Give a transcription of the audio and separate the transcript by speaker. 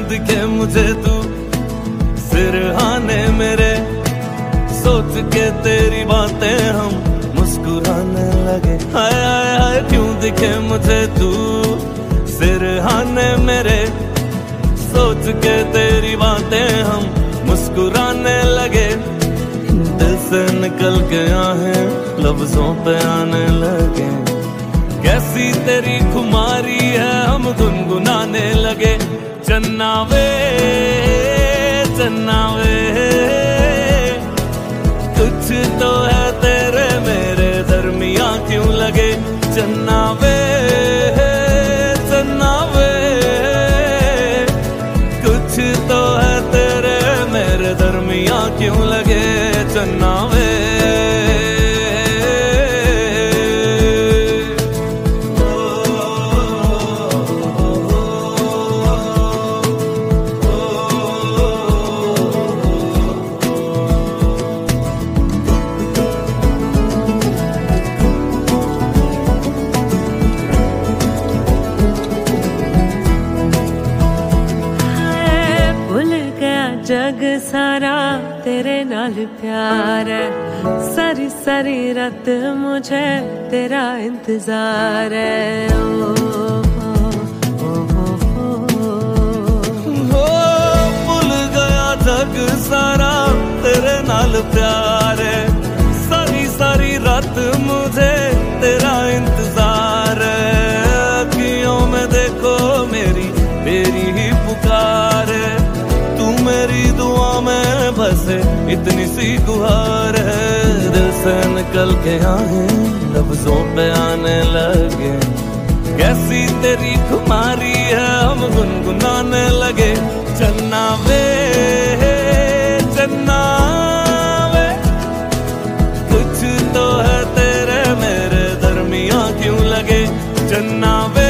Speaker 1: दिखे मुझे तू सिरहाने मेरे, सोच के तेरी बातें हम मुस्कुराने लगे। हाय हाय हाय क्यों दिखे मुझे तू सिरहाने मेरे, सोच के तेरी बातें हम मुस्कुराने लगे। दिल से निकल के आहें लफ्जों पे आने लगे। कैसी तेरी खुमारी है हम गुनगुनाने लगे। चन्ना वे चन्ना वे, कुछ तो है तेरे मेरे दरमियां क्यों लगे। चन्ना वे चन्ना वे, कुछ तो है तेरे मेरे दरमियां क्यों लगे। चन्ना वे
Speaker 2: जग सारा तेरे नाल प्यार है, सारी सारी रात मुझे तेरा इंतजार है।
Speaker 1: भूल गया जग सारा तेरे नाल प्यार है, सारी सारी रात मुझे तेरा इंतजार है। अखियों में देखो मेरी तेरी ही पुकार है, मेरी दुआ में बसे इतनी सी गुहार है। दिल से निकल के आहें लफ्जों पे आने लगे। कैसी तेरी खुमारी है हम गुनगुनाने लगे। चन्ना वे चन्ना वे, कुछ तो है तेरे मेरे दरमियां क्यों लगे। चन्ना वे